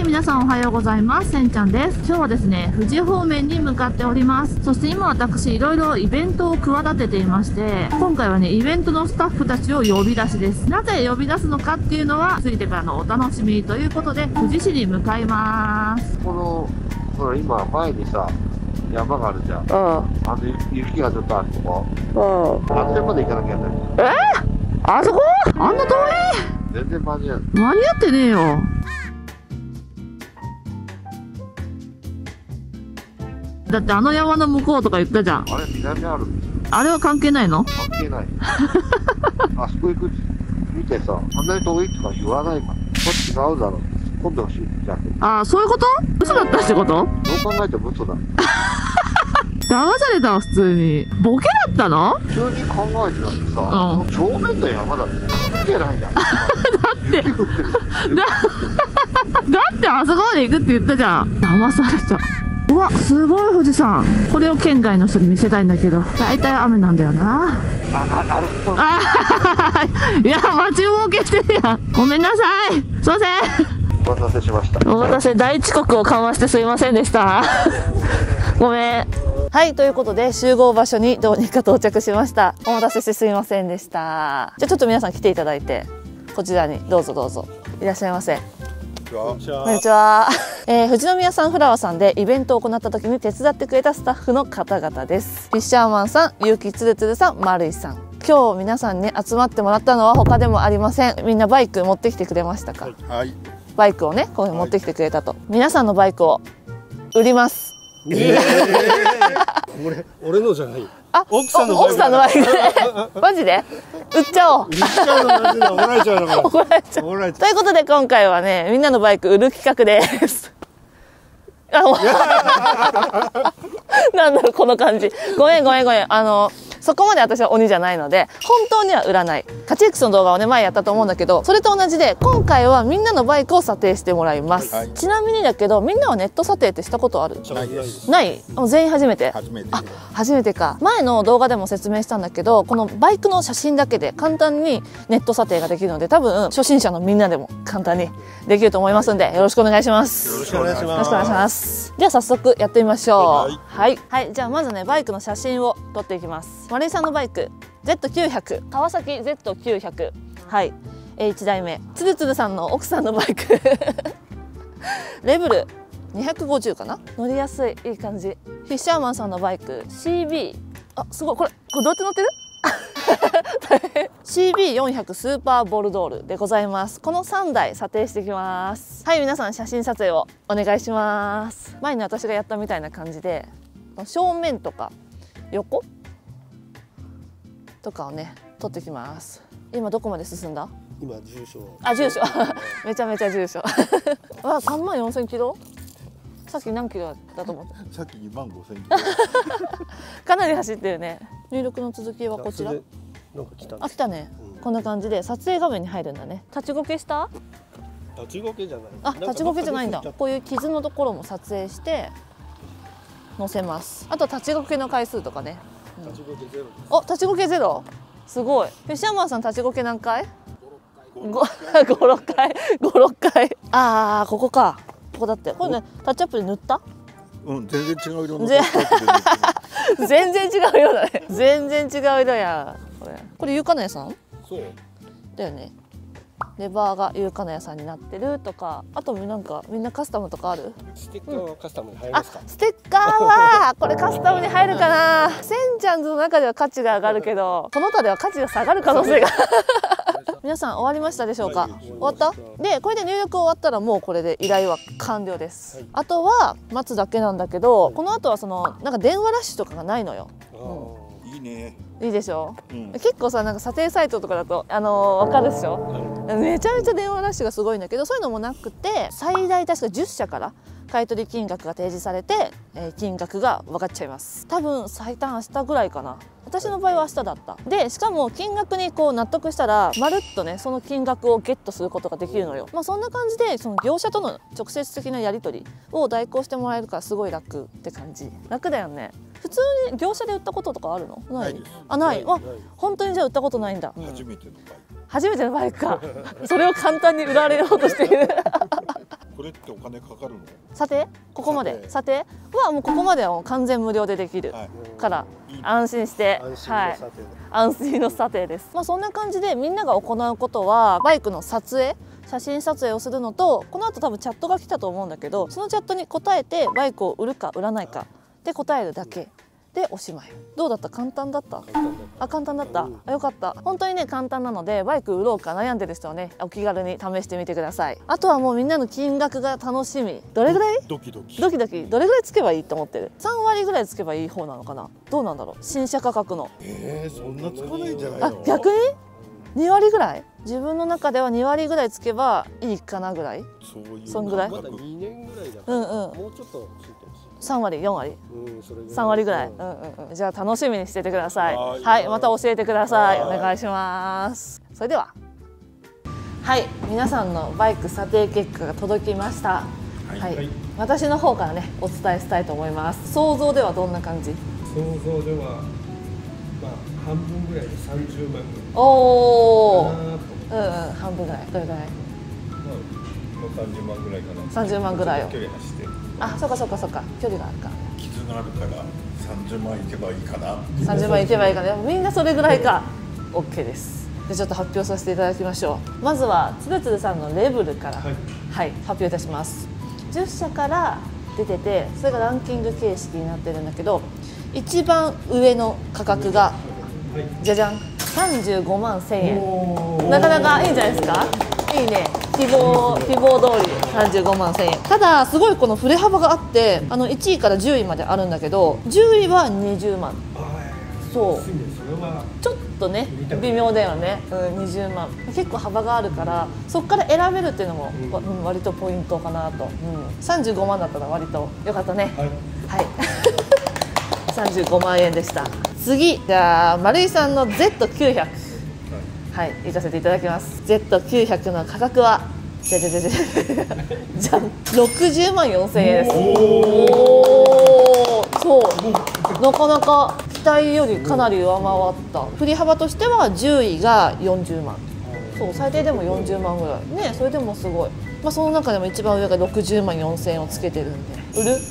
皆さんおはようございます。せんちゃんです。今日はですね、富士方面に向かっております。そして今私いろいろイベントを企てていまして、今回はね、イベントのスタッフたちを呼び出しです。なぜ呼び出すのかっていうのは、ついてからのお楽しみということで、富士市に向かいます。 ほら今前にさ、山があるじゃん。雪がちょっとあるとこ。あっちまで行かなきゃいけない。 あそこあんな遠い？ 全然間に合う。 間に合ってねえよ。だってあの山の向こうとか言ったじゃん。 あれ南あるんですよ。 あれは関係ないの？ 関係ない。あそこ行く見てさ、あんなに遠いとか言わないから。こっち違うだろう。今度欲しいじゃん。 ああ、そういうこと？嘘だったってこと？ どう考えても嘘だ。 騙されたわ、普通に。ボケだったの？ 普通に考えてたってさ、正面の山だって関係ないじゃん。だってあそこまで行くって言ったじゃん。騙された。うわ、すごい富士山。これを県外の人に見せたいんだけど、大体雨なんだよな。いや、待ちぼうけしてるやん。ごめんなさい。すいません。 お待たせしました。 お待たせ、大遅刻をかましてすいませんでした。ごめん。はい、ということで集合場所にどうにか到着しました。お待たせしてすいませんでした。じゃあちょっと皆さん来ていただいて、こちらにどうぞどうぞ。いらっしゃいませ。こんにちは。富士宮サンフラワーさんでイベントを行った時に手伝ってくれたスタッフの方々です。フィッシャーマンさん、ゆうきつるつるさん、まるいさん。今日皆さんに集まってもらったのは他でもありません。みんなバイク持ってきてくれましたか？ はい。 バイクをね、こういうふうに持ってきてくれたと。皆さんのバイクを売ります。 俺のじゃない。 奥さんのバイク。マジで売っちゃおう。 売っちゃうのマジで怒られちゃうのかな。 怒られちゃう。ということで今回はね、みんなのバイク売る企画です。なんだろうこの感じ。ごめん。そこまで私は鬼じゃないので、本当には売らない。勝ち X の動画をね、前やったと思うんだけど、それと同じで、今回はみんなのバイクを査定してもらいます。はい、ちなみにだけど、みんなはネット査定ってしたことある？ない？もう全員初めて？初めて。あ、初めてか。前の動画でも説明したんだけど、このバイクの写真だけで簡単にネット査定ができるので、多分、初心者のみんなでも簡単にできると思いますんで、よろしくお願いします。 よろしくお願いします。 よろしくお願いします。では早速やってみましょう。はい。じゃあまずね、バイクの写真を撮っていきます。丸井さんのバイク Z900 川崎 Z900 はい、1台目つるつるさんの奥さんのバイクレベル250かな。乗りやすい、いい感じ。フィッシャーマンさんのバイク CB あ、すごい、これどうやって乗ってるCB400 スーパーボルドールでございます。この3台査定していきます。はい、皆さん写真撮影をお願いします。前に私がやったみたいな感じで正面とか横とかをね撮ってきます。今どこまで進んだ？ 今住所。 あ、住所めちゃめちゃ住所わ、34,000キロ。さっき何キロだと思った？ さっき25,000キロかなり走ってるね。入力の続きはこちら。 なんか来た。 あ、来たね、こんな感じで撮影画面に入るんだね。立ちこけした？ 立ちこけじゃない。 あ、立ちこけじゃないんだ。こういう傷のところも撮影して載せます。あと立ちこけの回数とかね。 立ちこけゼロ。 お、立ちこけゼロ。すごい。フィッシャーマンさん立ちこけ何回？5、6回。ああ、ここか。ここだって。これね、タッチアップで塗った？ うん、全然違う色の。 全然違う色だね。全然違う色や。これゆうかなやさん？ そう。 だよね。レバーがゆうかなやさんになってるとか、あとなんかみんなカスタムとかある？ ステッカーはカスタムに入りますか？ ステッカーはこれカスタムに入るかな。せんちゃんの中では価値が上がるけど、この他では価値が下がる可能性が皆さん終わりましたでしょうか？終わった？で、これで入力終わったらもうこれで依頼は完了です。あとは待つだけなんだけど、この後はなんか電話ラッシュとかがないのよ。 いいね。 いいでしょ、結構さ、なんか査定サイトとかだと分かるでしょ、めちゃめちゃ電話ラッシュがすごいんだけど、そういうのもなくて、最大確か10社から買取金額が提示されて、金額が分かっちゃいます。多分最短明日ぐらいかな。私の場合は明日だった。で、しかも金額にこう納得したらまるっとね、その金額をゲットすることができるのよ。まあそんな感じで、その業者との直接的なやり取りを代行してもらえるからすごい楽って感じ。楽だよね。普通に業者で売ったこととかあるの？ない。あ、ない。あ、本当にじゃあ売ったことないんだ。初めてのバイクか。それを簡単に売られようとしているこれってお金かかるの？ 査定ここまで査定はもうここまではもう完全無料でできるから安心してはい安心の査定です。まあそんな感じでみんなが行うことはバイクの撮影写真撮影をするのと、この後多分チャットが来たと思うんだけど、そのチャットに答えてバイクを売るか売らないかで答えるだけでおしまい。どうだった？簡単だった？簡単だった。よかった。本当にね簡単なので、バイク売ろうか悩んでる人はねお気軽に試してみてください。あとはもうみんなの金額が楽しみ。どれぐらい？ ドキドキどれぐらいつけばいいと思ってる？3割ぐらいつけばいい方なのかな。どうなんだろう、新車価格の。 そんなつかないんじゃないの？ 逆に2割ぐらい、自分の中では2割ぐらいつけばいいかなぐらい。そんぐらい。 まだ2年ぐらいだから、もうちょっとついてほしい。 3割4割、3割ぐらい。じゃあ楽しみにしててください。はい、また教えてください。お願いします。それでは、はい、皆さんのバイク査定結果が届きました。はい、私の方からねお伝えしたいと思います。想像ではどんな感じ？ 想像ではまあ半分ぐらいで30万ぐらい。 おお。半分ぐらい。どれぐらい？ 30万ぐらいかな。 30万ぐらいを。 距離走って。 そっか。距離があるか。 傷があるから30万いけばいいかな。 30万いけばいいかな。みんなそれぐらいか。OK です。でちょっと発表させていただきましょう。まずはつるつるさんのレベルから、はい、発表いたします。10社から出てて、それがランキング形式になってるんだけど、一番上の価格が、じゃじゃん、35万1000円。なかなかいいんじゃないですか。いいね。希望通り35万1000円。ただすごいこの振れ幅があって、1位から10位まであるんだけど、10位は20万。そうちょっとね微妙だよね。20万結構幅があるから、そこから選べるっていうのも、割とポイントかなと。35万だったら割と良かったね。はい、35万円でした。次じゃあ丸井さんの Z900、はい、行かせていただきます。 Z900 の価格はじゃん60万4000円です。そうなかなか期待よりかなり上回った。振り幅としては10位が40万、そう最低でも40万ぐらいね。それでもすごい。その中でも一番上が60万4000円をつけてるんで、売る？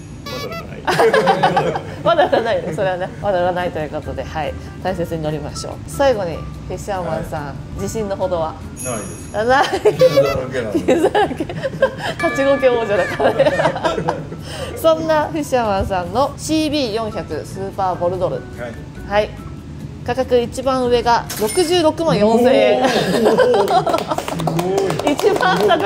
まだ売らないね。それはねまだ売らないということで、はい、大切に乗りましょう。最後にフィッシャーマンさん、自信のほどは？ないです。傷だらけ勝ちごけ王者だからねそんなフィッシャーマンさんの CB400 スーパーボルドル、はい、価格一番上が66万4000円一番高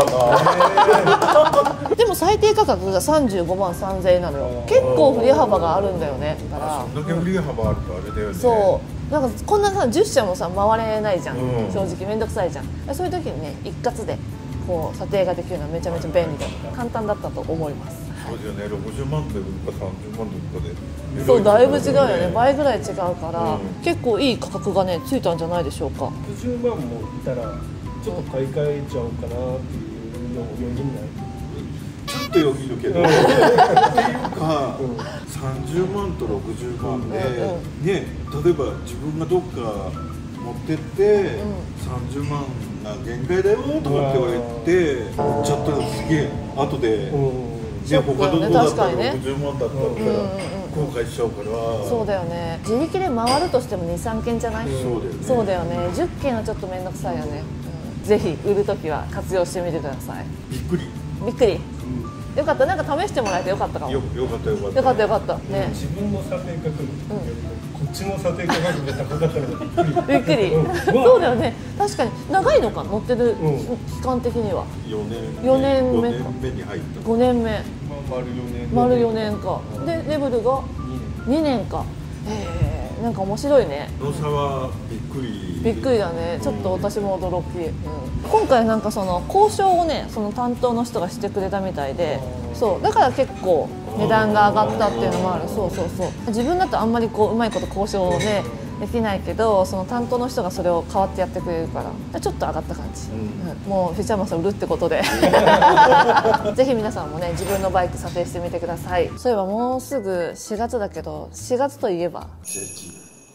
かったでも最低価格が35万3000円なのよ。結構振り幅があるんだよね。だからそんだけ振り幅あるとあれだよね。 そうなんかこんなさ10社もさ回れないじゃん、正直めんどくさいじゃん。そういう時にね一括でこう査定ができるのはめちゃめちゃ便利で簡単だったと思います。 そうですよね。60万で売るか30万で売るかで、 そうだいぶ違うよね。倍ぐらい違うから、結構いい価格がねついたんじゃないでしょうか。 60万もいたらちょっと買い替えちゃおうかなっていうのを余儀になる。 ちょっとよぎるけどっていうか、30万と60万で、ね、例えば自分がどっか持ってって、30万が限界だよとかって言われて売っちゃったらすげえ後で、他のとこだったら60万だったら後悔しちゃうから。そうだよね。 自力で回るとしても 2,3 件じゃない？そうだよね。10件はちょっと面倒くさいよね。ぜひ売るときは活用してみてください。 びっくり。 よかった。なんか試してもらえてよかったかも。よかったね。 自分の査定価格、こっちの査定価格で高かったのがびっくり。そうだよね。確かに長いのか乗ってる期間的には。4年目に入った。 5年目。丸4年か。でレベルが2年か。なんか面白いね。 の差はびっくりだね。ちょっと私も驚き。今回なんかその交渉をねその担当の人がしてくれたみたいで、そうだから結構値段が上がったっていうのもある。そう自分だとあんまりこううまいこと交渉をねできないけど、その担当の人がそれを代わってやってくれるからちょっと上がった感じ。もうフィッシャーマンさん売るってことでぜひ皆さんもね自分のバイク査定してみてください。そういえばもうすぐ4月だけど、4月といえば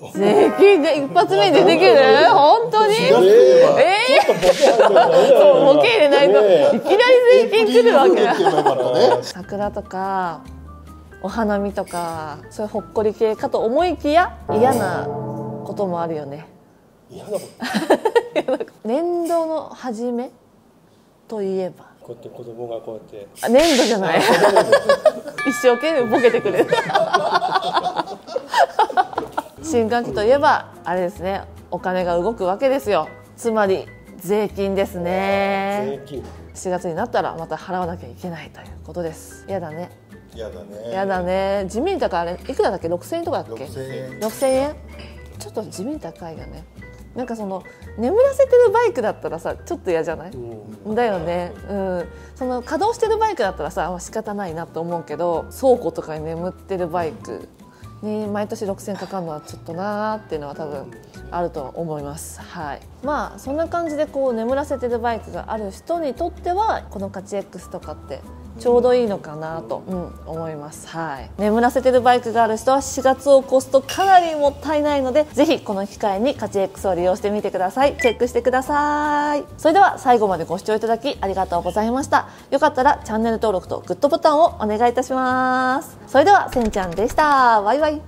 税金が一発目に出てくる本当にちょっとボケ入んないとそうボケ入れないといきなり税金来るわけだ言えばよかったね。 桜とかお花見とかそういうほっこり系かと思いきや嫌なこともあるよね。 嫌なこと年度の初めといえばこうやって子供がこうやってあ年度じゃない一生懸命ボケてくれる新学期といえばあれですね、お金が動くわけですよ。つまり税金ですね。 税金 7月になったらまた払わなきゃいけないということです。やだねやだね。 やだね。地味に高い。あれいくらだっけ、6000円とかだっけ。 6000円。 6000円ちょっと地味に高いよね。なんかその眠らせてるバイクだったらさちょっと嫌じゃない、だよね、その稼働してるバイクだったらさ、仕方ないなと思うけど、倉庫とかに眠ってるバイクに毎年6000円かかるのはちょっとなーっていうのは多分あると思います。はい、まあそんな感じでこう眠らせてるバイクがある人にとってはこのカチ X とかってちょうどいいのかなと、思います。はい、眠らせてるバイクがある人は4月を越すとかなりもったいないので、ぜひこの機会にカチ X を利用してみてください。チェックしてください。それでは最後までご視聴いただきありがとうございました。よかったらチャンネル登録とグッドボタンをお願いいたします。それではせんちゃんでした。バイバイ。い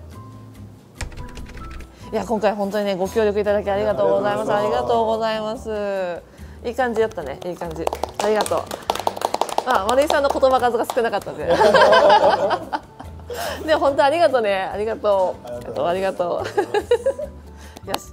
や今回本当にねご協力いただきありがとうございます。ありがとうございます。いい感じだったね。いい感じ。ありがとう。丸井さんの言葉数が少なかったんででも本当ありがとうね。ありがとう。ありがとう。よし。